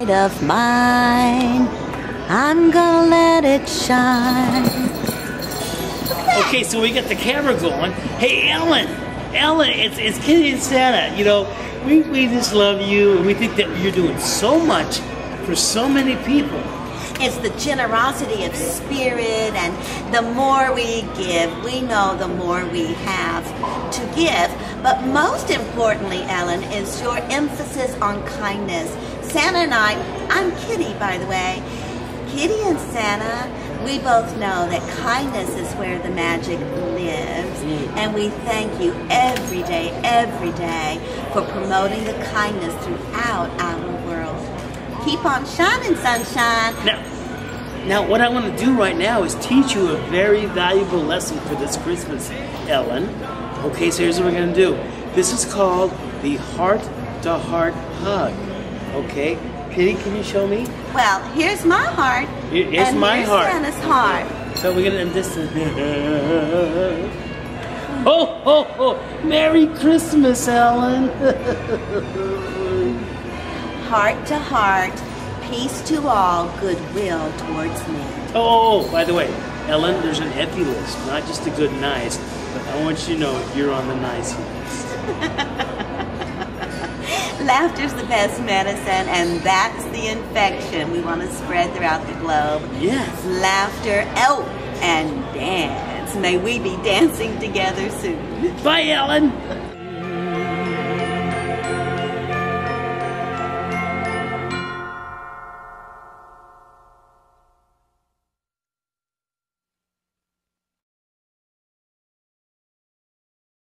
light of mine. I'm gonna let it shine. Okay, so we got the camera going. Hey, Ellen, it's Kitty and Santa. You know, we just love you, and we think that you're doing so much for so many people. It's the generosity of spirit, and the more we give, we know the more we have to give. But most importantly, Ellen, is your emphasis on kindness. Santa and I'm Kitty, by the way. Kitty and Santa, we both know that kindness is where the magic lives. And we thank you every day for promoting the kindness throughout our world. Keep on shining, sunshine. Now what I want to do right now is teach you a very valuable lesson for this Christmas, Ellen. Okay, so here's what we're going to do. This is called the heart-to-heart hug. Okay, Kitty, can you show me? Well, here's my heart. Here's my heart. Santa's heart. So we're going to this. Ho, ho, ho! Merry Christmas, Ellen! Heart to heart, peace to all, goodwill towards me. Oh, by the way, Ellen, there's an Effie list, not just the good and nice, but I want you to know you're on the nice list. Laughter's the best medicine, and that's the infection we want to spread throughout the globe. Yes. Laughter, and dance. May we be dancing together soon. Bye, Ellen!